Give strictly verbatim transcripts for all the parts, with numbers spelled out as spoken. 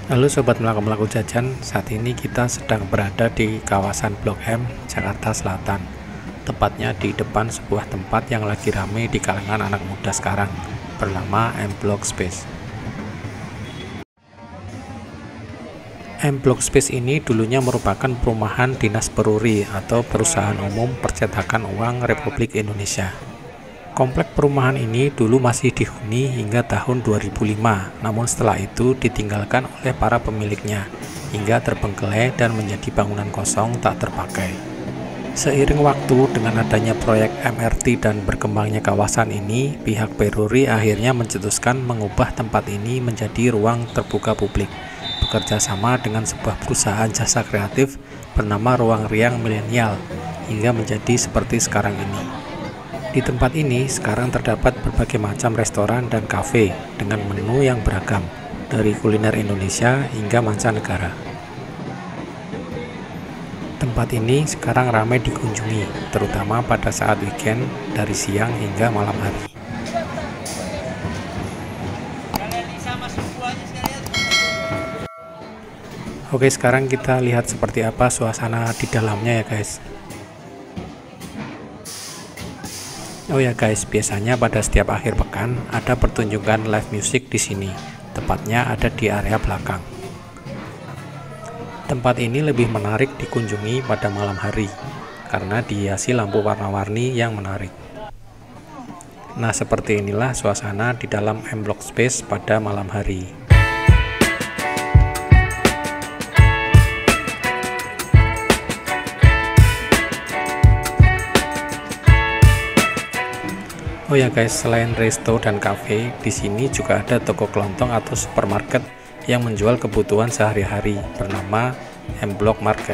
Halo Sobat Melaku-Melaku Jajan, saat ini kita sedang berada di kawasan Blok M, Jakarta Selatan. Tepatnya di depan sebuah tempat yang lagi ramai di kalangan anak muda sekarang, bernama M Block Space. M Block Space ini dulunya merupakan perumahan Dinas Peruri atau Perusahaan Umum Percetakan Uang Republik Indonesia. Komplek perumahan ini dulu masih dihuni hingga tahun dua ribu lima, namun setelah itu ditinggalkan oleh para pemiliknya hingga terbengkelai dan menjadi bangunan kosong tak terpakai. Seiring waktu dengan adanya proyek M R T dan berkembangnya kawasan ini, pihak Peruri akhirnya mencetuskan mengubah tempat ini menjadi ruang terbuka publik, bekerja sama dengan sebuah perusahaan jasa kreatif bernama Ruang Riang Milenial hingga menjadi seperti sekarang ini. Di tempat ini sekarang terdapat berbagai macam restoran dan kafe dengan menu yang beragam, dari kuliner Indonesia hingga mancanegara. Tempat ini sekarang ramai dikunjungi, terutama pada saat weekend dari siang hingga malam hari. Oke, sekarang kita lihat seperti apa suasana di dalamnya ya guys. Oh ya guys, biasanya pada setiap akhir pekan ada pertunjukan live music di sini. Tepatnya ada di area belakang. Tempat ini lebih menarik dikunjungi pada malam hari karena dihiasi lampu warna-warni yang menarik. Nah, seperti inilah suasana di dalam M Block Space pada malam hari. Oh ya guys, selain resto dan cafe, di sini juga ada toko kelontong atau supermarket yang menjual kebutuhan sehari-hari bernama M Block Market.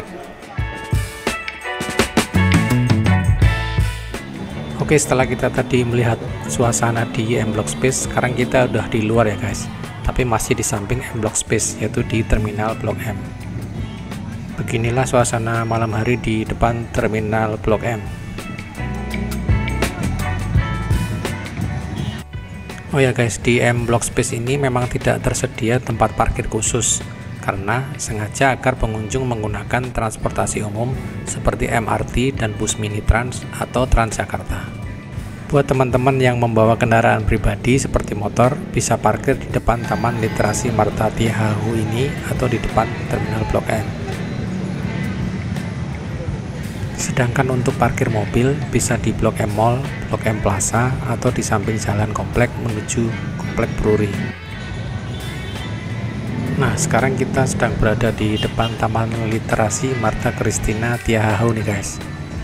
Oke, setelah kita tadi melihat suasana di M Block Space, sekarang kita udah di luar ya guys, tapi masih di samping M Block Space, yaitu di Terminal Blok M. Beginilah suasana malam hari di depan Terminal Blok M. Oh ya guys, di M Block Space ini memang tidak tersedia tempat parkir khusus karena sengaja agar pengunjung menggunakan transportasi umum seperti M R T dan bus mini Trans atau Transjakarta. Buat teman-teman yang membawa kendaraan pribadi seperti motor, bisa parkir di depan Taman Literasi Marta Tiahahu ini atau di depan Terminal Blok M. Sedangkan untuk parkir mobil bisa di Blok M Mall, Blok M Plaza, atau di samping jalan komplek menuju komplek Peruri. Nah, sekarang kita sedang berada di depan Taman Literasi Marta Christina Tiahahu nih guys.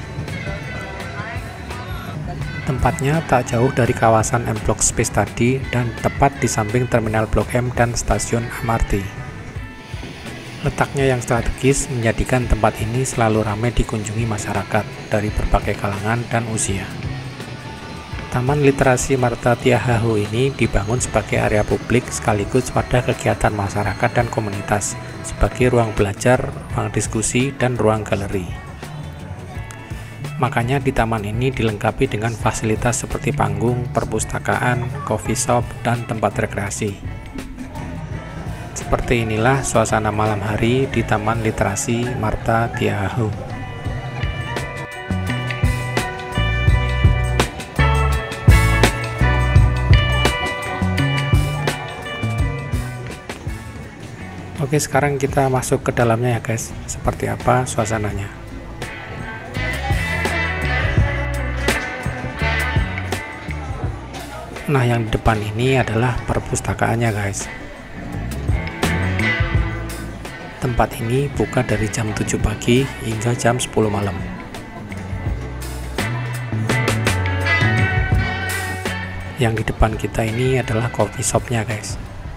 Tempatnya tak jauh dari kawasan M Block Space tadi dan tepat di samping Terminal Blok M dan stasiun M R T. Letaknya yang strategis menjadikan tempat ini selalu ramai dikunjungi masyarakat dari berbagai kalangan dan usia. Taman Literasi Marta Tiahahu ini dibangun sebagai area publik sekaligus pada kegiatan masyarakat dan komunitas, sebagai ruang belajar, ruang diskusi, dan ruang galeri. Makanya di taman ini dilengkapi dengan fasilitas seperti panggung, perpustakaan, coffee shop, dan tempat rekreasi. Seperti inilah suasana malam hari di Taman Literasi Marta Tiahahu. Oke, sekarang kita masuk ke dalamnya ya guys. Seperti apa suasananya? Nah, yang di depan ini adalah perpustakaannya guys. Tempat ini buka dari jam tujuh pagi hingga jam sepuluh malam. Yang di depan kita ini adalah coffee shopnya guys.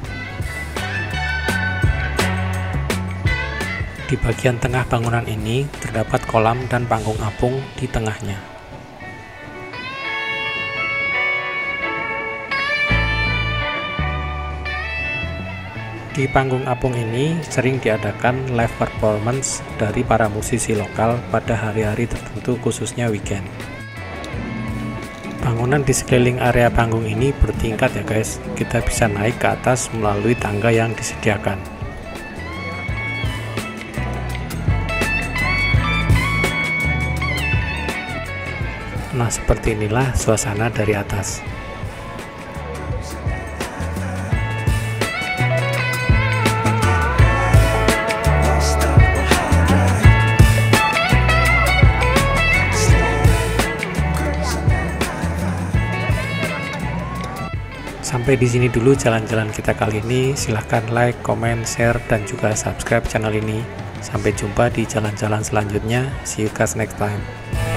Di bagian tengah bangunan ini terdapat kolam dan panggung apung di tengahnya. Di panggung apung ini sering diadakan live performance dari para musisi lokal pada hari-hari tertentu, khususnya weekend. Bangunan di sekeliling area panggung ini bertingkat ya guys. Kita bisa naik ke atas melalui tangga yang disediakan. Nah, seperti inilah suasana dari atas. Sampai di sini dulu jalan-jalan kita kali ini. Silahkan like, comment, share, dan juga subscribe channel ini. Sampai jumpa di jalan-jalan selanjutnya. See you guys next time.